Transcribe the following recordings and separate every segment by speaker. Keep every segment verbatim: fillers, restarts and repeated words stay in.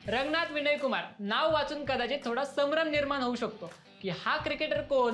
Speaker 1: रंगनाथ विनय कुमार नाव वाचून कदाचित थोडा संभ्रम निर्माण होऊ शकतो की हा क्रिकेटर कोण,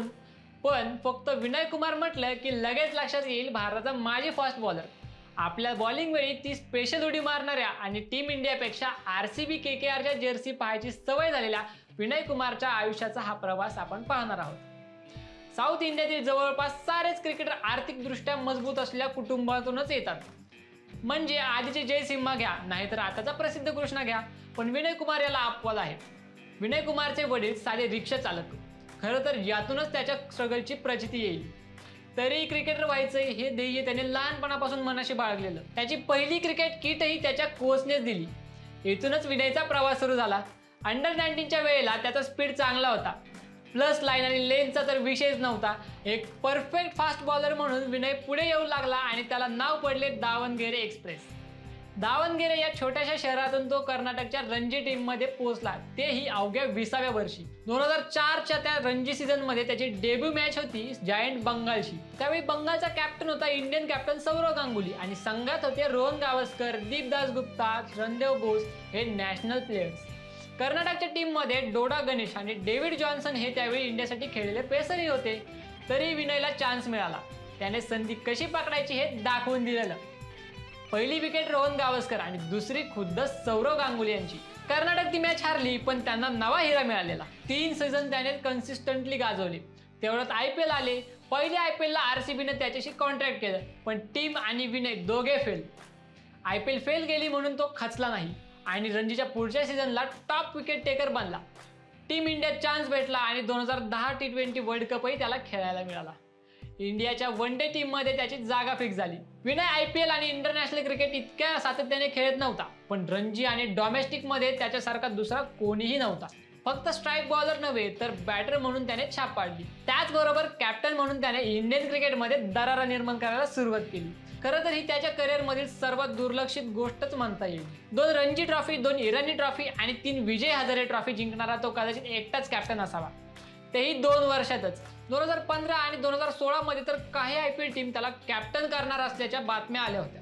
Speaker 1: पण फक्त विनय कुमार म्हटलं की लगेच लक्षात येईल भारताचा माजी फास्ट बॉलर। आपल्या बॉलिंग वेळी ती स्पेशल उडी मारणाऱ्या आणि टीम इंडियापेक्षा आरसीबी केकेआरच्या जर्सी पाहायची सवय झालेल्या विनय कुमारच्या आयुष्याचा हा प्रवास आपण पाहणार आहोत। साऊथ इंडियातील जवळपास सारेच क्रिकेटर आर्थिकदृष्ट्या मजबूत असलेल्या कुटुंबातूनच येतात। म्हणजे आधीचे जय सिम्हा घ्या, नाहीतर आताचा प्रसिद्ध कृष्णा घ्या, पण विनय कुमार याला अपवाद आहे। विनय कुमारचे वडील साधे रिक्षा चालक, खरं तर यातूनच त्याच्या स्ट्रगलची प्रचिती येईल। तरी क्रिकेटर व्हायचंय हे ध्येय त्याने लहानपणापासून मनाशी बाळगलेलं। त्याची पहिली क्रिकेट किटही त्याच्या कोचनेच दिली। इथूनच विनयचा प्रवास सुरू झाला। अंडर नाईन्टीनच्या वेळेला त्याचा स्पीड चांगला होता, प्लस लाईन आणि लेनचा तर विषयच नव्हता। एक परफेक्ट फास्ट बॉलर म्हणून विनय पुढे येऊ लागला आणि त्याला नाव पडले दावणगेरे एक्सप्रेस। दावणगेरे या छोट्याशा शहरातून तो कर्नाटकच्या रणजी टीम मध्ये पोहोचला, तेही अवघ्या विसाव्या वर्षी। दोन हजार चारच्या त्या रणजी सीझन मध्ये त्याची डेब्यू मॅच होती जायंट बंगालशी। त्यावेळी बंगालचा कॅप्टन होता इंडियन कॅप्टन सौरव गांगुली आणि संघात होते रोहन गावस्कर, दीपदास गुप्ता, रणदेव बोस हे नॅशनल प्लेयर्स। कर्नाटकच्या टीम मध्ये डोडा गणेश आणि डेव्हिड जॉन्सन हे त्यावेळी इंडियासाठी खेळलेले पेसरही होते। तरी विनयला चान्स मिळाला, त्याने संधी कशी पकडायची हे दाखवून दिलेलं। पहिली विकेट रोहन गावस्कर आणि दुसरी खुद्द सौरव गांगुली यांची। कर्नाटक ती मॅच हारली, पण त्यांना नवा हिरा मिळालेला। तीन सीझन त्याने कन्सिस्टंटली गाजवले। तेवढ्यात आयपीएल आले। पहिल्या आयपीएलला आरसीबीने त्याच्याशी कॉन्ट्रॅक्ट केलं, पण टीम आणि विनय दोघे फेल। आयपीएल फेल गेली म्हणून तो खचला नाही आणि रणजीच्या पुढच्या सीझनला टॉप विकेट टेकर बनला। टीम इंडियात चान्स भेटला आणि दोन हजार दहा टी ट्वेंटी वर्ल्ड कपही त्याला खेळायला मिळाला। इंडियाच्या वन डे टीम मध्ये त्याची जागा फिक्स झाली। Vinay IPL and international cricket इतक्या सातत्याने खेळत नव्हता, पण रणजी आणि डोमेस्टिक मध्ये त्याच्यासारखा दुसरा कोणीही नव्हता। फक्त स्ट्राईक बॉलर नव्हे तर बॅटर म्हणून त्याने छाप पाडली। त्याचबरोबर कॅप्टन म्हणून त्याने इंडियन क्रिकेटमध्ये दरारा निर्माण करायला सुरुवात केली। खरं तर ही त्याच्या करिअर मधील सर्वात दुर्लक्षित गोष्टच म्हणता येईल। दोन रणजी ट्रॉफी, दोन इराणी ट्रॉफी आणि तीन विजय हजारे ट्रॉफी जिंकणारा तो कदाचित एकटाच कॅप्टन असावा, तेही दोन वर्षातच। दोन हजार पंधरा आणि दोन हजार सोळा मध्ये तर काही आयपीएल टीम त्याला कॅप्टन करणार असल्याच्या बातम्या आल्या होत्या।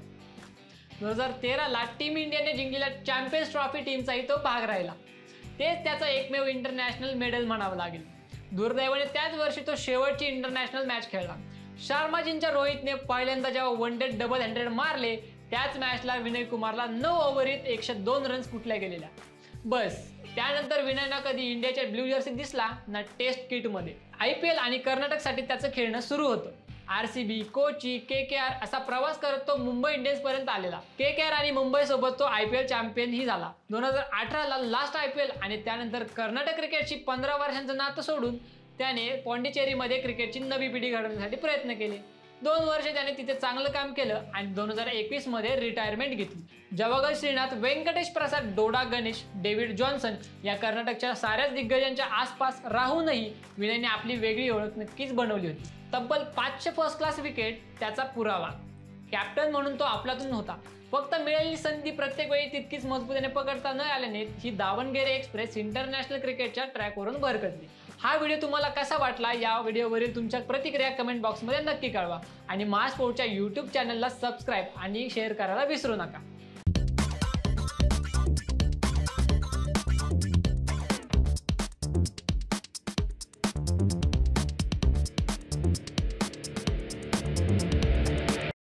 Speaker 1: दोन हजार तेराला टीम इंडियाने जिंकलेल्या चॅम्पियन्स ट्रॉफी टीमचाही तो भाग राहिला। तेच त्याचा एकमेव इंटरनॅशनल मेडल म्हणावं लागेल। दुर्दैवाने त्याच वर्षी तो शेवटची इंटरनॅशनल मॅच खेळला। शर्माजींच्या रोहितने पहिल्यांदा जेव्हा वन डे डबल हंड्रेड मारले, त्याच मॅचला विनय कुमारला नऊ ओव्हरीत एकशे दोन रन्स कुठल्या गेलेल्या। बस त्यानंतर विनय ना कधी इंडियाच्या ब्ल्यू जर्सी दिसला ना टेस्ट किट मध्ये। आयपीएल आणि कर्नाटकसाठी त्याचं खेळणं सुरू होतं। आरसीबी, कोची, केकेआर असा प्रवास करत तो मुंबई इंडियन्स पर्यंत आलेला। केकेआर आणि मुंबई सोबत तो आयपीएल चॅम्पियन ही झाला। दोन हजार अठराला लास्ट आयपीएल आणि त्यानंतर कर्नाटक क्रिकेटची पंधरा वर्षांचं नातं सोडून त्याने पॉंडिचेरीमध्ये क्रिकेटची नवी पिढी घडवण्यासाठी प्रयत्न केले। दोन वर्ष त्याने तिथे चांगलं काम केलं आणि दोन हजार एकवीस मध्ये रिटायरमेंट घेतली। जवागल श्रीनाथ, व्यंकटेश प्रसाद, डोडा गणेश, डेव्हिड जॉन्सन या कर्नाटकच्या साऱ्याच दिग्गजांच्या आसपास राहूनही विनयने आपली वेगळी ओळख नक्कीच बनवली होती। तब्बल पाचशे फर्स्ट क्लास विकेट त्याचा पुरावा। कॅप्टन म्हणून तो आपल्यातून होता, फक्त मिळालेली संधी प्रत्येक वेळी तितकीच मजबूतीने पकडता न आल्याने ही दावणगेरे एक्सप्रेस इंटरनॅशनल क्रिकेटच्या ट्रॅकवरून भरकटली। हा व्हिडिओ तुम्हाला कसा वाटला, या व्हिडिओवरील तुमच्या प्रतिक्रिया कमेंट बॉक्समध्ये नक्की कळवा आणि मास स्पोर्टच्या यूट्यूब चॅनलला सबस्क्राईब आणि शेअर करायला विसरू नका।